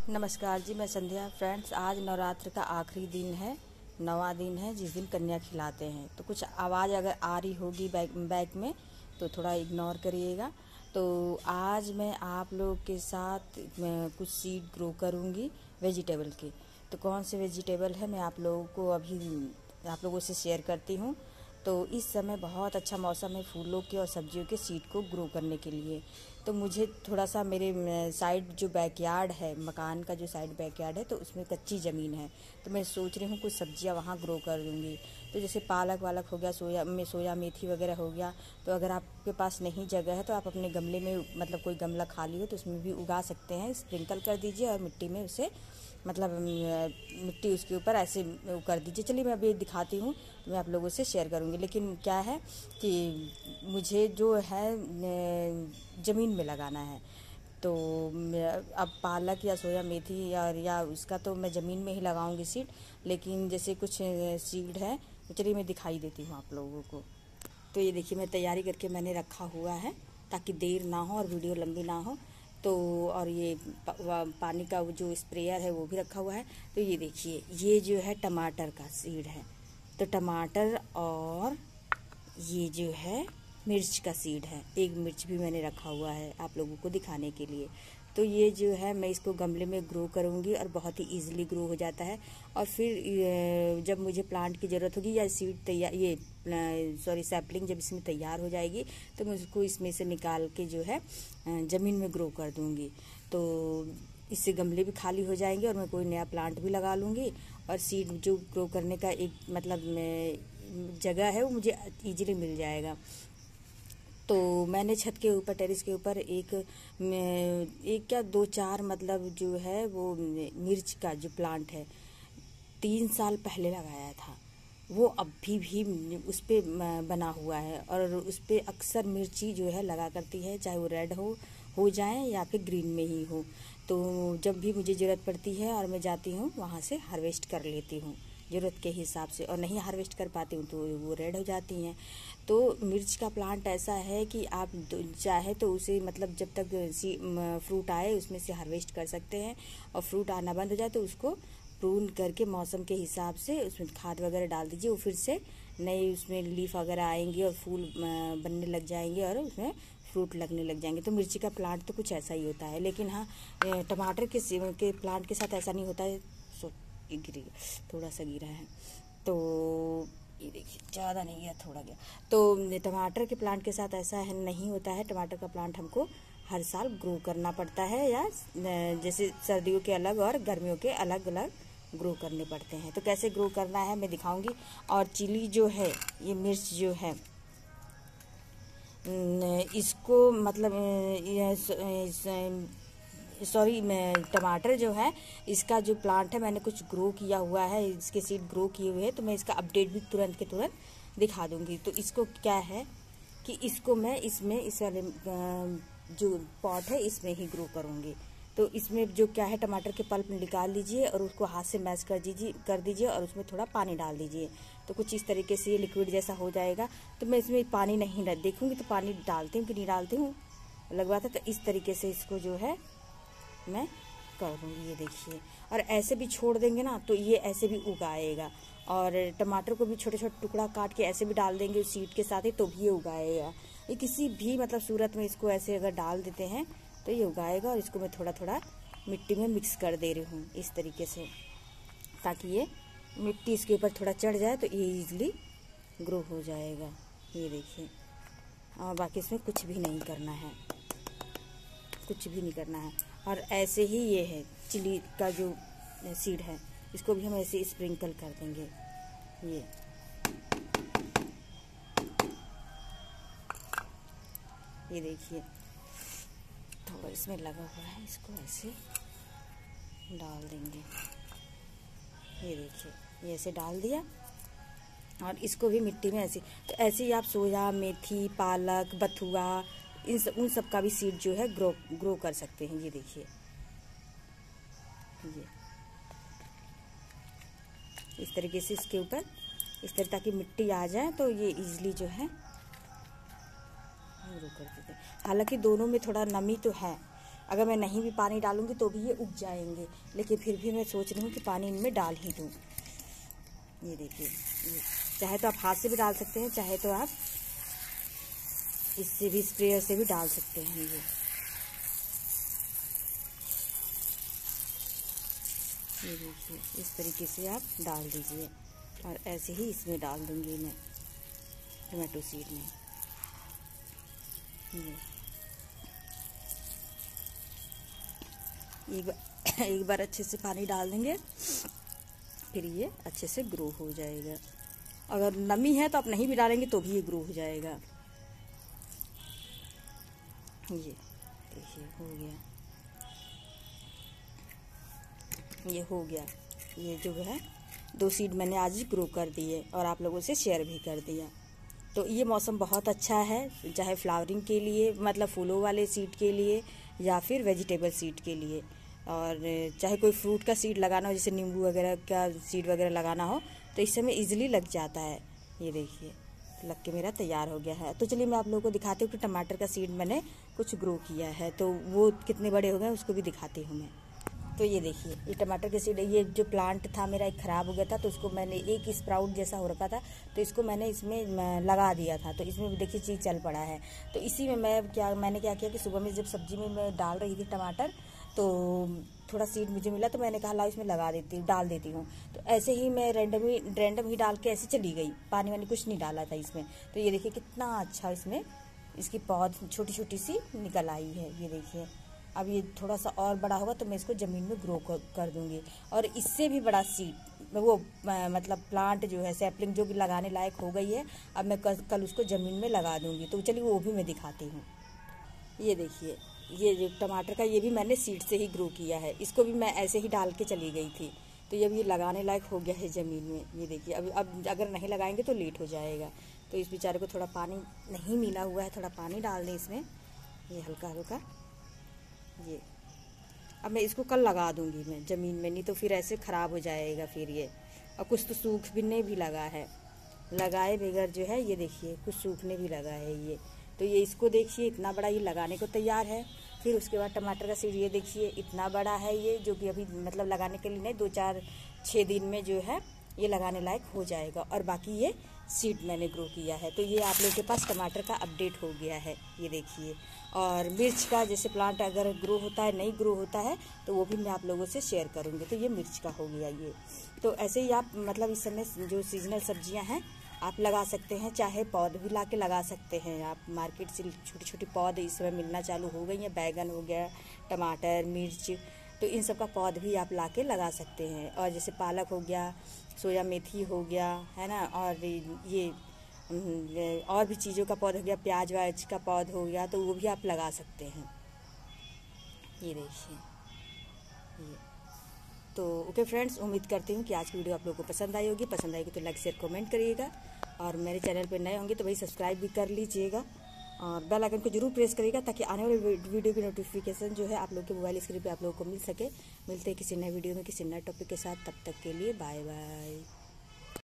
नमस्कार जी, मैं संध्या। फ्रेंड्स, आज नवरात्र का आखिरी दिन है, 9वां दिन है जिस दिन कन्या खिलाते हैं। तो कुछ आवाज़ अगर आ रही होगी बैक में तो थोड़ा इग्नोर करिएगा। तो आज मैं आप लोग के साथ कुछ सीड ग्रो करूँगी वेजिटेबल के। तो कौन से वेजिटेबल है मैं आप लोगों से शेयर करती हूँ। तो इस समय बहुत अच्छा मौसम है फूलों के और सब्जियों के सीड को ग्रो करने के लिए। तो मुझे थोड़ा सा मेरे साइड जो बैकयार्ड है, मकान का जो साइड बैकयार्ड है, तो उसमें कच्ची ज़मीन है। तो मैं सोच रही हूँ कुछ सब्जियाँ वहाँ ग्रो कर दूँगी। तो जैसे पालक वालक हो गया, सोया मेथी वगैरह हो गया। तो अगर आपके पास नहीं जगह है तो आप अपने गमले में, मतलब कोई गमला खाली हो तो उसमें भी उगा सकते हैं। स्प्रिंकल कर दीजिए और मिट्टी में उसे मिट्टी उसके ऊपर ऐसे कर दीजिए। चलिए मैं अभी दिखाती हूँ, तो मैं आप लोगों से शेयर करूँगी। लेकिन क्या है कि मुझे जो है ज़मीन में लगाना है। तो अब पालक या सोया मेथी या उसका तो मैं ज़मीन में ही लगाऊंगी सीड। लेकिन जैसे कुछ सीड है तो चलिए मैं दिखाई देती हूँ आप लोगों को। तो ये देखिए, मैं तैयारी करके मैंने रखा हुआ है ताकि देर ना हो और वीडियो लंबी ना हो। तो और ये पानी का जो स्प्रेयर है वो भी रखा हुआ है। तो ये देखिए, ये जो है टमाटर का सीड है। तो टमाटर और ये जो है मिर्च का सीड है। एक मिर्च भी मैंने रखा हुआ है आप लोगों को दिखाने के लिए। तो ये जो है मैं इसको गमले में ग्रो करूँगी और बहुत ही इजीली ग्रो हो जाता है। और फिर जब मुझे प्लांट की ज़रूरत होगी या सीड तैयार सैपलिंग जब इसमें तैयार हो जाएगी तो मैं उसको इसमें से निकाल के जो है ज़मीन में ग्रो कर दूँगी। तो इससे गमले भी खाली हो जाएंगे और मैं कोई नया प्लांट भी लगा लूँगी। और सीड जो ग्रो करने का एक जगह है वो मुझे ईजिली मिल जाएगा। तो मैंने छत के ऊपर, टेरेस के ऊपर एक क्या 2-4 जो है वो मिर्च का जो प्लांट है 3 साल पहले लगाया था। वो अभी भी उस पर बना हुआ है और उस पर अक्सर मिर्ची जो है लगा करती है, चाहे वो रेड हो जाए या फिर ग्रीन में ही हो। तो जब भी मुझे ज़रूरत पड़ती है और मैं जाती हूँ वहाँ से हार्वेस्ट कर लेती हूँ ज़रूरत के हिसाब से। और नहीं हार्वेस्ट कर पाती हूँ तो वो रेड हो जाती हैं। तो मिर्च का प्लांट ऐसा है कि आप चाहे तो उसे जब तक फ्रूट आए उसमें से हार्वेस्ट कर सकते हैं। और फ्रूट आना बंद हो जाए तो उसको प्रून करके मौसम के हिसाब से उसमें खाद वगैरह डाल दीजिए। वो फिर से नए उसमें लीफ वगैरह आएंगे और फूल बनने लग जाएंगे और उसमें फ्रूट लगने लग जाएंगे। तो मिर्ची का प्लांट तो कुछ ऐसा ही होता है। लेकिन हाँ, टमाटर के प्लांट के साथ ऐसा नहीं होता है। थोड़ा सा गिरा है तो ये देखिए, ज़्यादा नहीं गया, थोड़ा गया। तो टमाटर के प्लांट के साथ ऐसा है नहीं होता है। टमाटर का प्लांट हमको हर साल ग्रो करना पड़ता है, या जैसे सर्दियों के अलग और गर्मियों के अलग अलग ग्रो करने पड़ते हैं। तो कैसे ग्रो करना है मैं दिखाऊंगी। और चिली जो है, ये मिर्च जो है, इसको टमाटर जो है, इसका जो प्लांट है मैंने कुछ ग्रो किया हुआ है, इसके सीड ग्रो किए हुए हैं। तो मैं इसका अपडेट भी तुरंत के तुरंत दिखा दूंगी। तो इसको क्या है कि इसको मैं इस वाले जो पॉट है इसमें ही ग्रो करूँगी। तो इसमें जो क्या है, टमाटर के पल्प निकाल लीजिए और उसको हाथ से मैश कर दीजिए और उसमें थोड़ा पानी डाल दीजिए। तो कुछ इस तरीके से ये लिक्विड जैसा हो जाएगा। तो मैं इसमें पानी नहीं देखूँगी तो पानी डालती हूँ कि नहीं डालती हूँ लगवा था। तो इस तरीके से इसको जो है मैं कर दूँगी। ये देखिए, और ऐसे भी छोड़ देंगे ना तो ये ऐसे भी उगाएगा। और टमाटर को भी छोटे छोटे टुकड़ा काट के ऐसे भी डाल देंगे उस सीड के साथ ही तो भी ये उगाएगा। ये किसी भी सूरत में इसको ऐसे अगर डाल देते हैं तो ये उगाएगा। और इसको मैं थोड़ा थोड़ा मिट्टी में मिक्स कर दे रही हूँ इस तरीके से, ताकि ये मिट्टी इसके ऊपर थोड़ा चढ़ जाए तो ये ईजिली ग्रो हो जाएगा। ये देखिए, और बाकी इसमें कुछ भी नहीं करना है, कुछ भी नहीं करना है। और ऐसे ही ये है चिली का जो सीड है, इसको भी हम ऐसे स्प्रिंकल कर देंगे। ये देखिए, थोड़ा इसमें लगा हुआ है, इसको ऐसे डाल देंगे। ये देखिए, ये ऐसे डाल दिया और इसको भी मिट्टी में ऐसे। तो ऐसे ही आप सोया मेथी, पालक, बथुआ, उन सब का भी सीड जो है ग्रो कर सकते हैं। ये देखिए, ये इस तरीके से इसके ऊपर इस तरह, ताकि मिट्टी आ जाए तो ये इजीली जो है ग्रो कर देते हैं। हालांकि दोनों में थोड़ा नमी तो है, अगर मैं नहीं भी पानी डालूंगी तो भी ये उग जाएंगे, लेकिन फिर भी मैं सोच रही हूँ कि पानी इनमें डाल ही दूँ। ये देखिए, ये चाहे तो आप हाथ से भी डाल सकते हैं, चाहे तो आप इससे भी स्प्रेयर से भी डाल सकते हैं। ये देखिए, इस तरीके से आप डाल दीजिए और ऐसे ही इसमें डाल दूंगी मैं टमाटो सीड में। एक बार अच्छे से पानी डाल देंगे, फिर ये अच्छे से ग्रो हो जाएगा। अगर नमी है तो आप नहीं भी डालेंगे तो भी ये ग्रो हो जाएगा। ये देखिए हो गया, ये हो गया। ये जो है 2 सीड मैंने आज ही ग्रो कर दिए और आप लोगों से शेयर भी कर दिया। तो ये मौसम बहुत अच्छा है, चाहे फ्लावरिंग के लिए, मतलब फूलों वाले सीड के लिए, या फिर वेजिटेबल सीड के लिए। और चाहे कोई फ्रूट का सीड लगाना हो, जैसे नींबू वगैरह का सीड वगैरह लगाना हो, तो इस समय इजीली लग जाता है। ये देखिए लग के मेरा तैयार हो गया है। तो चलिए मैं आप लोगों को दिखाती हूँ कि टमाटर का सीड मैंने कुछ ग्रो किया है, तो वो कितने बड़े हो गए उसको भी दिखाती हूँ मैं। तो ये देखिए, ये टमाटर के सीड, ये जो प्लांट था मेरा एक ख़राब हो गया था, तो उसको मैंने एक स्प्राउट जैसा हो रखा था, तो इसको मैंने इसमें लगा दिया था। तो इसमें भी देखिए चीज़ चल पड़ा है। तो इसी में मैंने क्या किया कि सुबह में जब सब्जी में मैं डाल रही थी टमाटर, तो थोड़ा सीड मुझे मिला, तो मैंने कहा लाओ इसमें डाल देती हूँ। तो ऐसे ही मैं रैंडम ही डाल के ऐसे चली गई, पानी वानी कुछ नहीं डाला था इसमें। तो ये देखिए कितना अच्छा इसमें इसकी पौध छोटी छोटी सी निकल आई है। ये देखिए, अब ये थोड़ा सा और बड़ा होगा तो मैं इसको ज़मीन में ग्रो कर दूँगी। और इससे भी बड़ा सीड वो मतलब प्लांट जो है, सैपलिंग जो कि लगाने लायक हो गई है, अब मैं कल उसको ज़मीन में लगा दूँगी। तो चलिए वो भी मैं दिखाती हूँ। ये देखिए, ये जो टमाटर का, ये भी मैंने सीड से ही ग्रो किया है। इसको भी मैं ऐसे ही डाल के चली गई थी, तो ये भी लगाने लायक हो गया है ज़मीन में। ये देखिए, अब अगर नहीं लगाएंगे तो लेट हो जाएगा। तो इस बेचारे को थोड़ा पानी नहीं मिला हुआ है, थोड़ा पानी डाल दें इसमें, ये हल्का हल्का। ये अब मैं इसको कल लगा दूंगी मैं ज़मीन में, नहीं तो फिर ऐसे ख़राब हो जाएगा फिर ये। और कुछ तो सूखने भी लगा है, लगाए बगैर जो है। ये देखिए कुछ सूखने भी लगा है ये। तो ये इसको देखिए, इतना बड़ा ये लगाने को तैयार है। फिर उसके बाद टमाटर का सीड, ये देखिए इतना बड़ा है ये, जो कि अभी मतलब लगाने के लिए नहीं, 2-4-6 दिन में जो है ये लगाने लायक हो जाएगा। और बाकी ये सीड मैंने ग्रो किया है। तो ये आप लोगों के पास टमाटर का अपडेट हो गया है। ये देखिए, और मिर्च का जैसे प्लांट अगर ग्रो होता है, नहीं ग्रो होता है, तो वो भी मैं आप लोगों से शेयर करूँगी। तो ये मिर्च का हो गया ये। तो ऐसे ही आप मतलब इस समय जो सीजनल सब्जियां हैं आप लगा सकते हैं, चाहे पौध भी ला के लगा सकते हैं आप। मार्केट से छोटी छोटी पौध इस समय मिलना चालू हो गई हैं। बैगन हो गया, टमाटर, मिर्च, तो इन सब का पौध भी आप ला के लगा सकते हैं। और जैसे पालक हो गया, सोया मेथी हो गया, है ना, और ये और भी चीज़ों का पौधा हो गया, प्याज व्याज का पौध हो गया, तो वो भी आप लगा सकते हैं। ये देखिए ये। तो ओके फ्रेंड्स, उम्मीद करती हूँ कि आज की वीडियो आप लोगों को पसंद आई होगी। पसंद आएगी तो लाइक शेयर कमेंट करिएगा, और मेरे चैनल पर नए होंगे तो भाई सब्सक्राइब भी कर लीजिएगा, और बेल आइकन को जरूर प्रेस करिएगा, ताकि आने वाले वीडियो की नोटिफिकेशन जो है आप लोग के मोबाइल स्क्रीन पे आप लोगों को मिल सके। मिलते हैं किसी नए वीडियो में किसी नए टॉपिक के साथ, तब तक के लिए बाय बाय।